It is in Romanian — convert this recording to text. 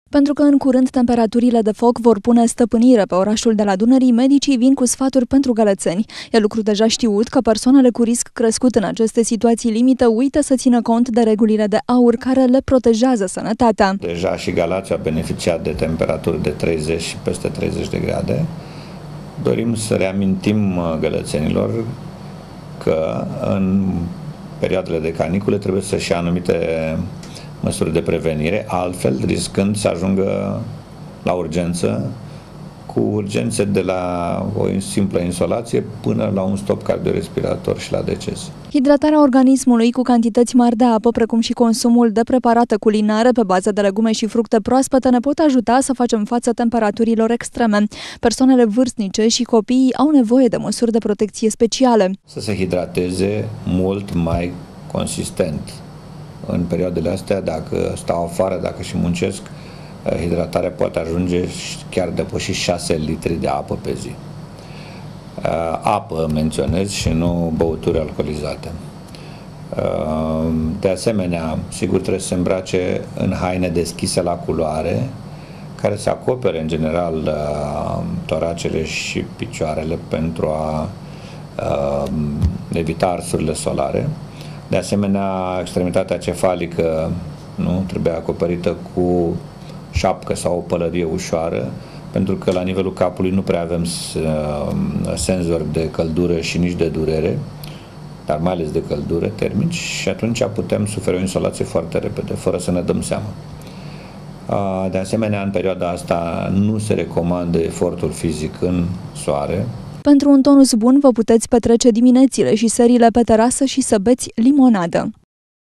Pentru că în curând temperaturile de foc vor pune stăpânire pe orașul de la Dunării, medicii vin cu sfaturi pentru gălățeni. E lucru deja știut că persoanele cu risc crescut în aceste situații limită uită să țină cont de regulile de aur care le protejează sănătatea. Deja și Galați a beneficiat de temperaturi de 30 și peste 30 de grade. Dorim să reamintim gălățenilor că în perioadele de canicule trebuie să-și ia anumite măsuri de prevenire, altfel riscând să ajungă la urgență, cu urgențe de la o simplă insolație până la un stop cardiorespirator și la deces. Hidratarea organismului cu cantități mari de apă, precum și consumul de preparate culinare pe bază de legume și fructe proaspete ne pot ajuta să facem față temperaturilor extreme. Persoanele vârstnice și copiii au nevoie de măsuri de protecție speciale. Să se hidrateze mult mai consistent. În perioadele astea, dacă stau afară, dacă și muncesc, hidratarea poate ajunge chiar depăși 6 litri de apă pe zi. Apă menționez și nu băuturi alcoolizate. De asemenea, sigur trebuie să se îmbrace în haine deschise la culoare, care să acopere în general toracele și picioarele pentru a evita arsurile solare. De asemenea, extremitatea cefalică nu trebuie acoperită cu șapcă sau o pălărie ușoară, pentru că la nivelul capului nu prea avem senzori de căldură și nici de durere, dar mai ales de căldură termici, și atunci putem suferi o insolație foarte repede, fără să ne dăm seama. De asemenea, în perioada asta nu se recomandă efortul fizic în soare. Pentru un tonus bun vă puteți petrece diminețile și serile pe terasă și să beți limonadă.